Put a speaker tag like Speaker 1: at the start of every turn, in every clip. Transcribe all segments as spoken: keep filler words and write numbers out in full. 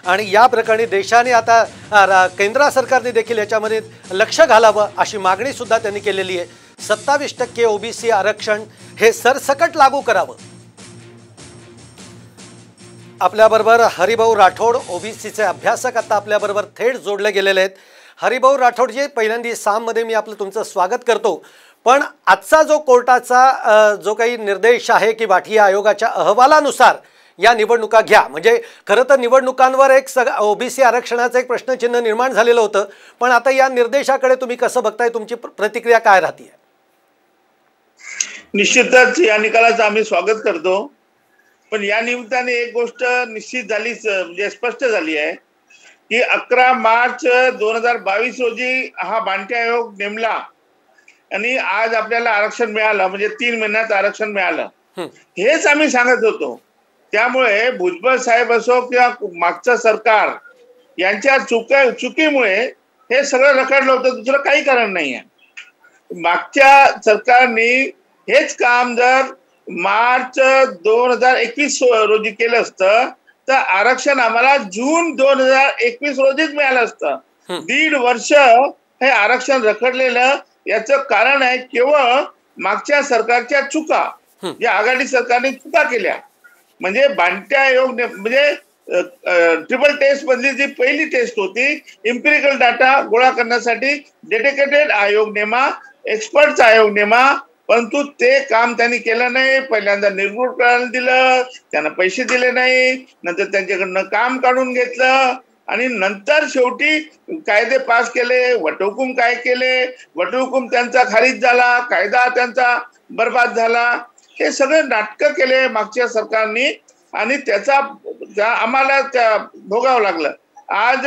Speaker 1: आणि या प्रकरणी देशाने आता केंद्र सरकारने देखील याच्यामध्ये लक्ष घालावं अशी मागणी सुद्धा त्यांनी केलेली आहे। सत्तावीस टक्के ओबीसी आरक्षण हे सरसकट लागू करावं। आपल्याबरोबर हरिभाऊ राठोड ओबीसीचे अभ्यासक आता आपल्याबरोबर थेट जोडले गेलेले आहेत। हरिभाऊ राठोडजी, पहिल्यांदा साममध्ये मी आपलं तुमचं स्वागत करतो। पण आजचा जो कोर्टाचा जो काही निर्देश आहे की बाठी आयोगाच्या अहवालानुसार या निवडणुका घ्या, म्हणजे खरं तर निवडणुकांवर एक सग ओबीसी आरक्षणाचं एक प्रश्नचिन्ह निर्माण झालेलं होतं, पण आता या निर्देशाकडे तुम्ही कसं बघताय, तुमची प्रतिक्रिया काय राहते?
Speaker 2: निश्चितच या निकालाचं आम्ही स्वागत करतो, पण या निमित्ताने एक गोष्ट निश्चित झालीच, म्हणजे स्पष्ट झाली आहे की अकरा मार्च दोन हजार बावीस रोजी हा बांटी आयोग नेमला आणि आज आपल्याला आरक्षण मिळालं, म्हणजे तीन महिन्यात आरक्षण मिळालं। हेच आम्ही सांगत होतो। त्यामुळे भुजबळ साहेब असो किंवा मागचं सरकार यांच्या चुका चुकीमुळे हे सगळं रखडलं होतं, दुसरं काही कारण नाही आहे। मागच्या सरकारने हेच काम जर मार्च दोन हजार एकवीस रोजी केलं असतं तर आरक्षण आम्हाला जून दोन हजार एकवीस रोजीच मिळालं असतं। दीड वर्ष हे आरक्षण रखडलेलं याचं कारण आहे केवळ मागच्या सरकारच्या चुका, या आघाडी सरकारने चुका केल्या। म्हणजे बांटी आयोग म्हणजे ट्रिपल टेस्ट मधली जी पहिली टेस्ट होती, इम्पिरिकल डाटा गोळा करण्यासाठी डेडिकेटेड आयोग नेमा, एक्सपर्ट आयोग नेमा, परंतु ते काम त्यांनी केलं नाही। पहिल्यांदा निर्गुण करायला दिलं, त्यांना पैसे दिले नाही, नंतर त्यांच्याकडनं काम काढून घेतलं आणि नंतर शेवटी कायदे पास केले, वटहुकूम काय केले, वटहुकूम त्यांचा खारिज झाला, कायदा त्यांचा बरबाद झाला। हे सगळे नाटकं केले मागच्या सरकारने आणि त्याचा आम्हाला त्या भोगावं लागलं। आज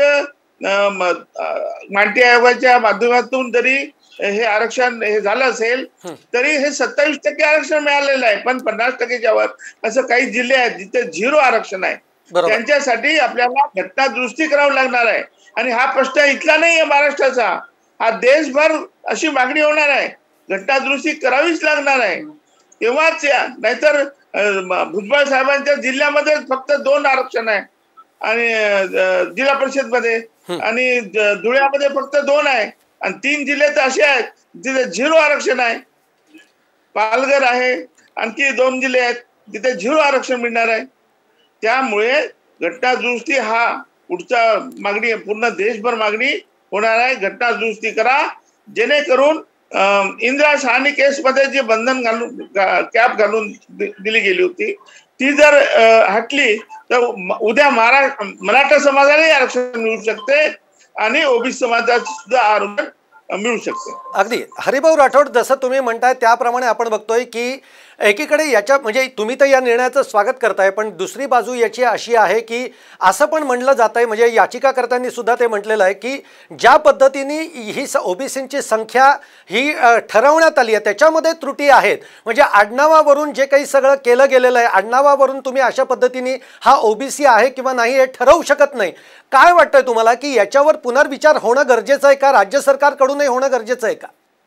Speaker 2: बांटी आयोगाच्या माध्यमातून जरी हे आरक्षण हे झालं असेल तरी हे सत्तावीस टक्के आरक्षण मिळालेलं आहे, पण पन्नास टक्केच्या वर असं काही जिल्हे आहेत जिथे झिरो आरक्षण आहे, त्यांच्यासाठी आपल्याला घटना दुरुस्ती करावी लागणार आहे। आणि हा प्रश्न इथला नाही आहे महाराष्ट्राचा, हा देशभर अशी मागणी होणार आहे, घटना दुरुस्ती करावीच लागणार आहे तेव्हाच। या नाहीतर भुजबळ साहेबांच्या जिल्ह्यामध्ये फक्त दोन आरक्षण आहे आणि जिल्हा परिषद मध्ये, आणि धुळ्यामध्ये फक्त दोन आहे, आणि तीन जिल्हे तर असे आहेत जिथे झिरो आरक्षण आहे। पालघर आहे, आणखी दोन जिल्हे आहेत जिथे झिरो आरक्षण मिळणार आहे। त्यामुळे घटना दुरुस्ती हा पुढचा मागणी, पूर्ण देशभर मागणी होणार आहे, घटना दुरुस्ती करा, जेणेकरून इंदिरा साहनी केस मध्ये जी बंधन घालून कॅप घालून दिली गेली होती ती जर हटली तर उद्या महाराष्ट्र मराठा समाजालाही आरक्षण मिळू शकते आणि ओबीसी समाजाला सुद्धा आरक्षण मिळू शकते।
Speaker 1: अगदी हरिभाऊ राठोड, जसं तुम्ही म्हणताय त्याप्रमाणे आपण बघतोय की एकीकडे याच्या म्हणजे तुम्ही तर या निर्णयाचं स्वागत करताय, पण दुसरी बाजू याची अशी आहे की असं पण म्हणलं जात आहे, म्हणजे याचिकाकर्त्यांनी सुद्धा ते म्हटलेलं आहे की ज्या पद्धतीने ही ओबीसींची संख्या ही ठरवण्यात आली आहे त्याच्यामध्ये त्रुटी आहेत। म्हणजे आडनावावरून जे काही सगळं केलं गेलेलं आहे, आडनावावरून तुम्ही अशा पद्धतीने हा ओबीसी आहे किंवा नाही हे ठरवू शकत नाही। काय वाटतंय तुम्हाला की याच्यावर पुनर्विचार होणं गरजेचं आहे का, राज्य सरकारकडूनही होणं गरजेचं आहे का?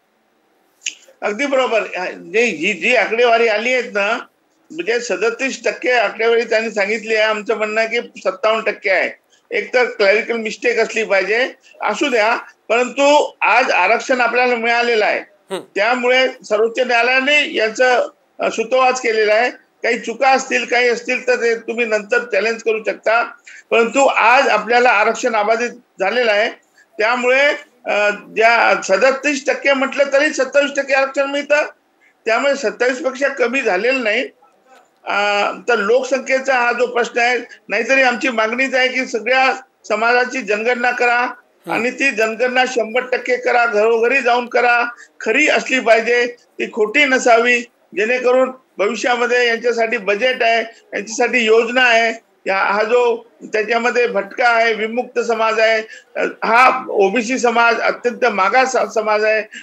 Speaker 2: अगदी बरोबर। जी जी आकडेवारी आली आहेत ना, म्हणजे सदतीस टक्के आकडेवारी त्यांनी सांगितली आहे, आमचं म्हणणं आहे की सत्तावन्न टक्के आहे। एक तर क्लॅरिकल मिस्टेक असली पाहिजे, असू द्या, परंतु आज आरक्षण आपल्याला मिळालेलं आहे, त्यामुळे सर्वोच्च न्यायालयाने याचं सुतोवाच केलेला आहे। काही चुका असतील, काही असतील तर ते तुम्ही नंतर चॅलेंज करू शकता, परंतु आज आपल्याला आरक्षण अबाधित झालेलं आहे। त्यामुळे ज्या सदतीस टक्के म्हटलं तरी सत्तावीस टक्के आरक्षण मिळतं, त्यामुळे सत्तावीस पेक्षा कमी झालेलं नाही। तर लोकसंख्येचा हा जो प्रश्न आहे, नाहीतरी आमची मागणीच आहे की सगळ्या समाजाची जनगणना करा आणि ती जनगणना शंभर टक्के करा, घरोघरी जाऊन करा, खरी असली पाहिजे, ती खोटी नसावी, जेणेकरून भविष्यामध्ये यांच्यासाठी बजेट आहे, यांच्यासाठी योजना आहे। हा जो त्याच्यामध्ये भटका आहे, विमुक्त समाज आहे, हा ओबीसी समाज अत्यंत मागास समाज आहे,